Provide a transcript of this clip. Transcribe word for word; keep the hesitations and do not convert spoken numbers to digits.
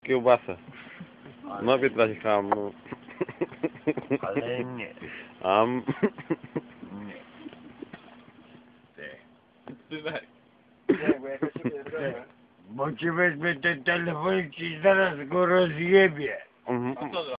Kiełbasę. No Pietraś ham. No. Ale nie. Am. Nie. Ty. Synek. Nie, bo jak ja się pierdolę. Bo ci wezmę ten telefon i ci zaraz go rozjebie. Mhm. A co